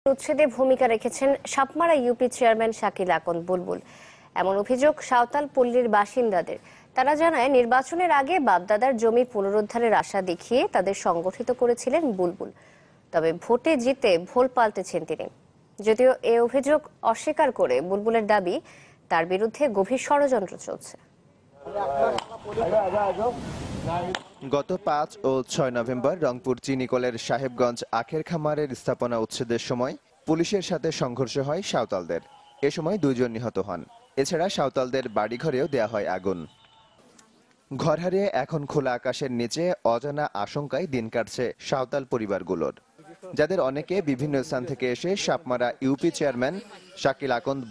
উচ্ছেদে ভূমিকা রেখেছেন Sapmara UP chairman Shakil Akand Bulbul. এমন অভিযোগ সাঁওতাল পল্লীর বাসিন্দাদের। তারা জানায়, নির্বাচনের আগে বাপদাদার জমি পুনরুদ্ধারের আশা দেখিয়ে তাদের সংগঠিত করেছিলেন বুলবুল। তবে ভোটে জিতে ভোল পাল্টেছেন তিনি। যদিও এ অভিযোগ অস্বীকার করে বুলবুলের দাবি, তার বিরুদ্ধে গভীর ষড়যন্ত্র চলছে। গত ৫ ও ৬ নভেম্বর রংপুর চিনিকলের সাহেবগঞ্জ আখের খামারের স্থাপনা উচ্ছেদের সময় পুলিশের সাথে সংঘর্ষ হয় সাঁওতালদের। এ সময় ২ জন নিহত হন। এছাড়া সাঁওতালদের বাড়িঘরেও দেয়া হয় আগুন। ঘর হারিয়ে এখন খোলা আকাশের নিচে অজানা আশঙ্কায় দিন কাটছে সাঁওতাল পরিবারগুলোর, যাদের অনেকে বিভিন্ন স্থান থেকে এসে সাপমারা ইউপি চেয়ারম্যান শাকিল আকন্দ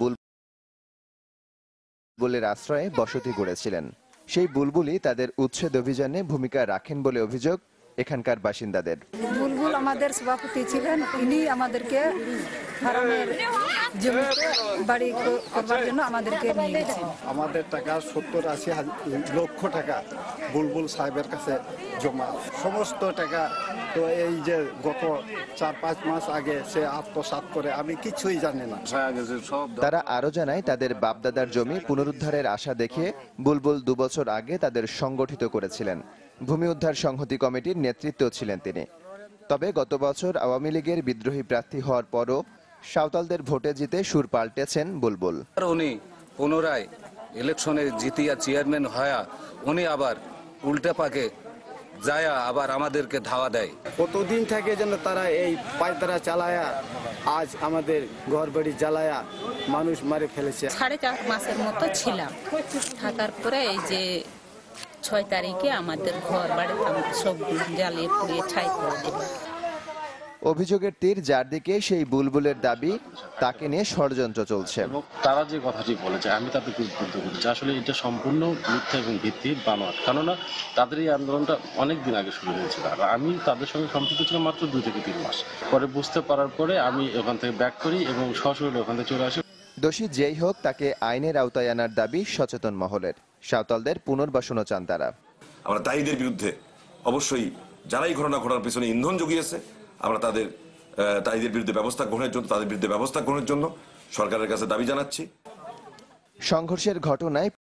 বুলবুলের আশ্রয়ে বসতি গড়েছিলেন। সেই বুলবুলই তাদের উচ্ছেদ অভিযানে ভূমিকা রাখেন বলে অভিযোগ এখানকার বাসিন্দাদের। বুলবুল আমাদের সভাপতি ছিলেন, ইনি আমাদেরকে ফার্মের জমিতে বাড়ি করবার জন্য আমাদেরকে নিয়ে গেছেন। আমাদের টাকা ৭০-৮০ লক্ষ টাকা বুলবুল সাহেবের কাছে জমা, সমস্ত টাকা। তো এই যে গত ৪-৫ মাস আগে সে আত্মসাৎ করে, আমি কিছুই জানি না। তারা আরো জানায়, তাদের বাপদাদার জমি পুনরুদ্ধারের আশা দেখিয়ে বুলবুল ২ বছর আগে তাদের সংগঠিত করেছিলেন। ভূমি উদ্ধার সংহতি কমিটির নেতৃত্ব ছিলেন তিনি। তবে গত বছর আওয়ামী লীগের বিদ্রোহী প্রার্থী হওয়ার পরও সাঁওতালদের ভোটে জিতে সুর পাল্টেছেন বুলবুল। উনি পুনরায় ইলেকশনে জিতিয়া চেয়ারম্যান হয়া উনি আবার উল্টা পাকে যায় আবার আমাদেরকে ধাওয়া দেয়। কতদিন থেকে যেন তারা এই পায়তারা চালায়া আজ আমাদের ঘর বাড়ি জ্বালায়া মানুষ মারে ফেলেছে। ৪.৫ মাসের মতো ছিলাম, থাকার পরে এই যে ৬ তারিখে আমাদের ঘর বাড়ি সব জ্বালিয়ে পুড়িয়ে ছাই করে দিল। অভিযোগের তীর যার দিকে, সেই বুলবুলের দাবি তাকে নিয়ে ষড়যন্ত্র চলছে। তারা যে কথাটি বলেছে আমি তাদেরকে উদ্বুদ্ধ করছি, আসলে এটা সম্পূর্ণ মিথ্যা এবং ভিত্তি বানোয়াট। কেননা তাদের এই আন্দোলনটা অনেক দিন আগে শুরু হয়েছিল, আর আমি তাদের সঙ্গে সম্পৃক্ত ছিলাম মাত্র ২ থেকে ৩ মাস। পরে বুঝতে পারার পরে আমি ওখান থেকে ব্যাক করি এবং সশরীরে ওখান থেকে চলে আসি। দোষী যেই হোক, তাকে আইনের আওতায় আনার দাবি সচেতন মহলের। সাঁওতালদের পুনর্বাসনও চান তারা। আমরা দায়ীদের বিরুদ্ধে অবশ্যই, যারাই ঘটনা ঘটার পিছনে ইন্ধন জুগিয়েছে, আমরা দায়ীদের বিরুদ্ধে ব্যবস্থা গ্রহণের জন্য, তাদের বিরুদ্ধে ব্যবস্থা গ্রহণের জন্য সরকারের কাছে দাবি জানাচ্ছি। সংঘর্ষের ঘটনায়